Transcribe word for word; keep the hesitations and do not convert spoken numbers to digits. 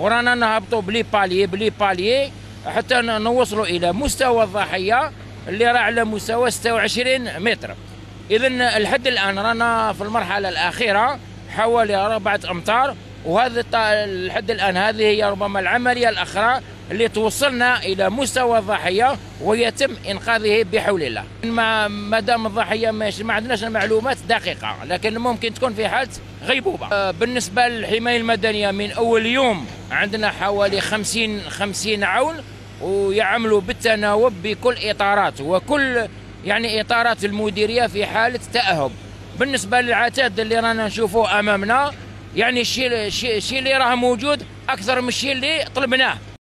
ورانا نهبطوا بلي بالي بلي بالي حتى نوصلوا الى مستوى الضاحيه اللي راه على مستوى ستة وعشرين متر. اذا لحد الان رانا في المرحله الاخيره حوالي أربعة امتار، وهذا لحد الان هذه هي ربما العمليه الاخرى اللي توصلنا الى مستوى الضاحيه ويتم انقاذه بحول الله. ما دام الضاحيه ماشي ما عندناش معلومات دقيقه، لكن ممكن تكون في حاله غيبوبه. بالنسبه للحمايه المدنيه من اول يوم عندنا حوالي خمسين خمسين عون، ويعملوا بالتناوب بكل اطارات وكل يعني اطارات المديريه في حاله تاهب. بالنسبه للعتاد اللي رانا نشوفوه امامنا، يعني الشيء الشيء اللي راه موجود اكثر من الشيء اللي طلبناه.